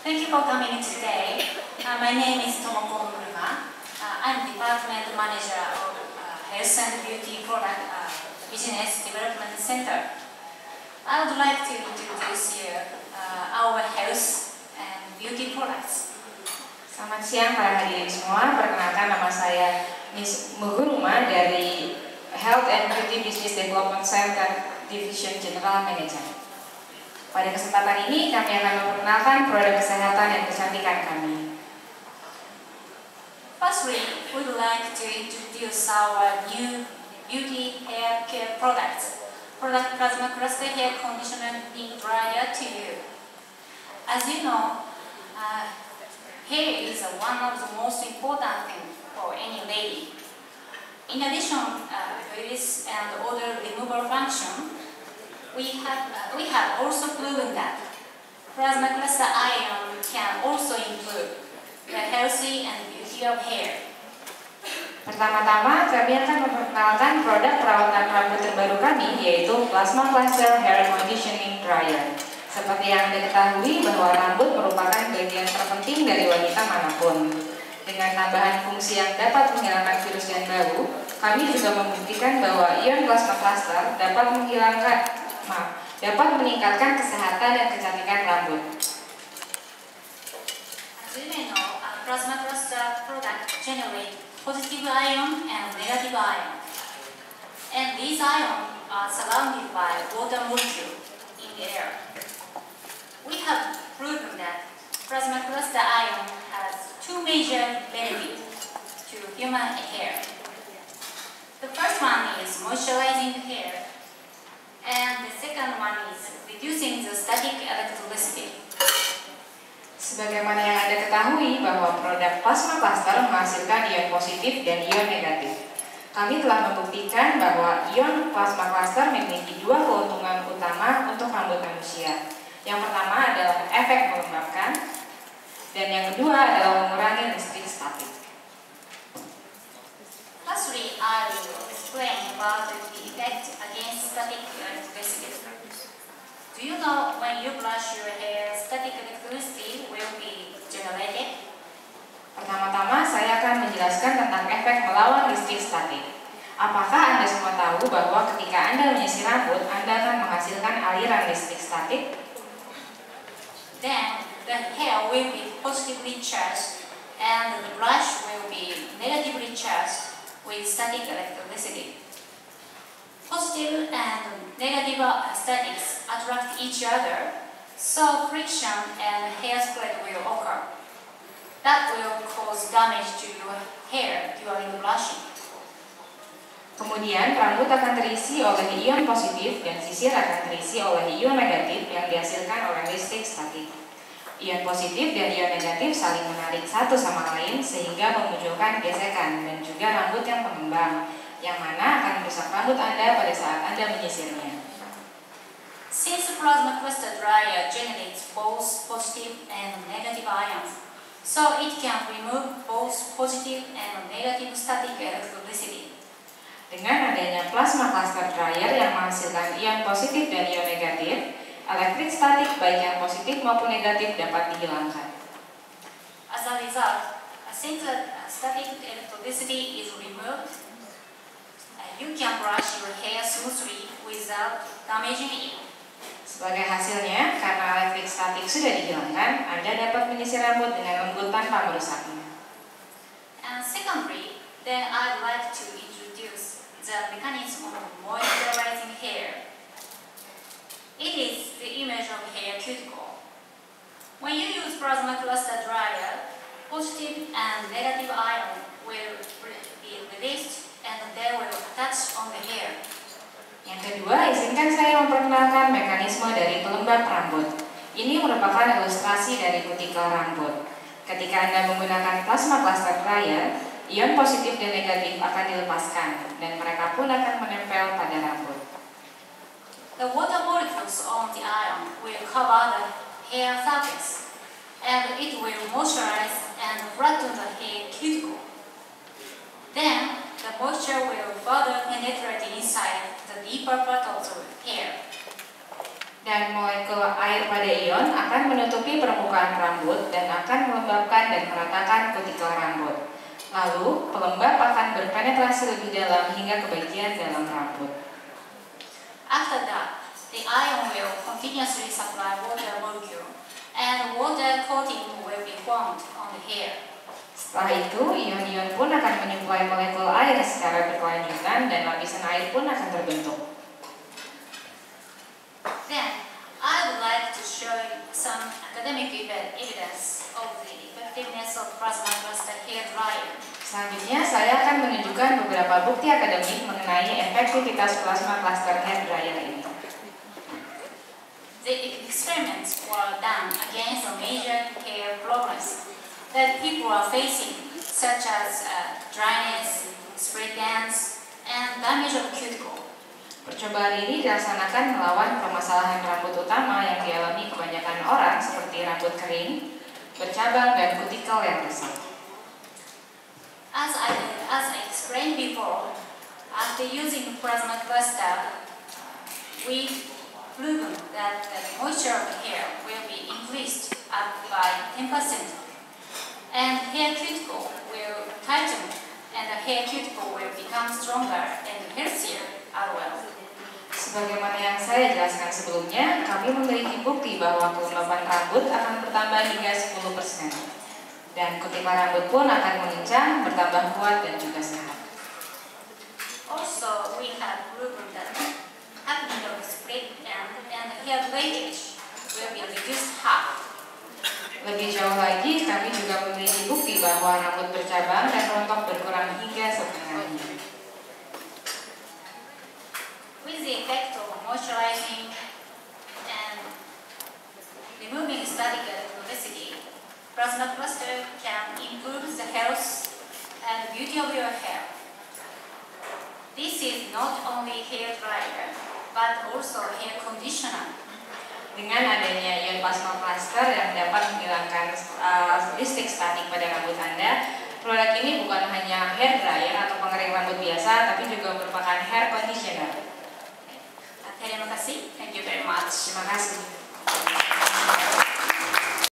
Thank you for coming in today. My name is Tomoko Muruma. I'm Department Manager of Health and Beauty Product Business Development Center. I would like to introduce you our health and beauty products. Selamat siang para hadirin semua. Perkenalkan, nama saya Miss Muguruma dari Health and Beauty Business Development Center Division General Manager. Pada kesempatan ini kami akan memperkenalkan produk kesehatan dan kecantikan kami. Firstly, we would like to introduce our new beauty hair care products. Product Plasma Cluster Hair Conditioning Dryer to you. As you know, hair is one of the most important things for any lady. In addition to this and odor removal function, we have also proven that plasma cluster ion can also improve the healthy and beauty of hair. Pertama-tama, kami akan memperkenalkan produk perawatan rambut terbaru kami, yaitu Plasma Cluster Hair Conditioning Dryer. Seperti yang Anda ketahui bahwa rambut merupakan bagian terpenting dari wanita manapun. Dengan tambahan fungsi yang dapat menghilangkan virus dan bau, kami juga membuktikan bahwa ion plasma cluster dapat meningkatkan kesehatan dan kecantikan rambut. As you may know, plasma cluster product generate positive ion and negative ion. And these ions are surrounded by water molecule in the air. We have proven that plasma cluster ion has two major benefits to human hair. The first one is moisturizing the hair, and the second one is reducing the static electricity. Sebagaimana yang Anda ketahui bahwa produk Plasma Cluster menghasilkan ion positif dan ion negatif. Kami telah membuktikan bahwa ion Plasma Cluster memiliki dua keuntungan utama untuk rambut manusia. Yang pertama adalah efek melembabkan, dan yang kedua adalah mengurangi listrik statik. Firstly, I will explain about the effect against static electricity. Do you know when you brush your hair, static electricity will be generated? Pertama-tama, saya akan menjelaskan tentang efek melawan listrik statik. Apakah Anda semua tahu bahwa ketika Anda menyisir rambut, Anda akan menghasilkan aliran listrik statik? Then, the hair will be positively charged and the brush will be negatively charged with static electricity. Positive and negative statics attract each other, so friction and hair spread will occur. That will cause damage to your hair during brushing. Kemudian, rambut akan terisi oleh ion positif dan sisir akan terisi oleh ion negatif yang dihasilkan oleh listrik statik. Ion positif dan ion negatif saling menarik satu sama lain sehingga memunculkan gesekan dan juga rambut yang pengembang, yang mana akan merusak rambut Anda pada saat Anda menyisirnya. Since plasma cluster dryer generates both positive and negative ions, so it can remove both positive and negative static electricity. Dengan adanya plasma cluster dryer yang menghasilkan ion positif dan ion negatif, elektrik statik baik yang positif maupun negatif dapat dihilangkan. As a result, since the static electricity is removed, you can brush your hair smoothly without damaging it. Sebagai hasilnya, karena elektrik statik sudah dihilangkan, Anda dapat menyisir rambut dengan lembut tanpa merusaknya. And secondly, then I'd like to introduce the mechanism of moisturizing hair. It is the image of hair cuticle. When you use plasma cluster dryer, positive and negative ion will be released and they will attach on the hair. Yang kedua, izinkan saya memperkenalkan mekanisme dari pelembab rambut. Ini merupakan ilustrasi dari kutikel rambut. Ketika Anda menggunakan plasma cluster dryer, ion positif dan negatif akan dilepaskan dan mereka pun akan menempel pada rambut. The water molecules on the ion will cover the hair surface, and it will moisturize and flatten the hair cuticle. Then, the moisture will further penetrate inside the deeper part of the hair. Dan molekul air pada ion akan menutupi permukaan rambut dan akan melembabkan dan meratakan kutikel rambut. Lalu, pelembab akan berpenetrasi lebih dalam hingga ke bagian dalam rambut. After that, the ion will continuously supply water molecule, and water coating will be formed on the hair. Setelah itu, ion-ion pun akan menyuplai molekul air secara berkelanjutan dan lapisan air pun akan terbentuk. Then, I would like to show you some academic evidence of the effectiveness of plasma cluster hair dryer. Selanjutnya, saya akan menunjukkan beberapa bukti akademik mengenai efektivitas plasma cluster hair dryer ini. The experiments were done against the major hair problems that people are facing, such as dryness, split ends, and damage of cuticle. Percobaan ini dilaksanakan melawan permasalahan rambut utama yang dialami kebanyakan orang seperti rambut kering, bercabang, dan kutikel yang rusak. As I explained before, after using plasma cluster, we proven that the moisture of the hair will be increased up by 10%, and hair cuticle will tighten, and the hair cuticle will become stronger and healthier as well. Sebagaimana yang saya jelaskan sebelumnya, kami memiliki bukti bahwa kelembaban rambut akan bertambah hingga 10%. Dan kutikel rambut pun akan mengencang, bertambah kuat, dan juga sehat. Also, we have proven that happening of split and hair breakage will be reduced half. Lebih jauh lagi, kami juga memiliki bukti bahwa rambut bercabang dan rontok berkurang hingga setengahnya. With the effect of moisturizing and removing static elasticity, plasma cluster can improve the health and beauty of your hair. This is not only hair dryer, but also hair conditioner. Dengan adanya ion plasma cluster yang dapat menghilangkan listrik statik pada rambut Anda, produk ini bukan hanya hair dryer atau pengering rambut biasa, tapi juga merupakan hair conditioner. Terima kasih. Thank you very much. Terima kasih.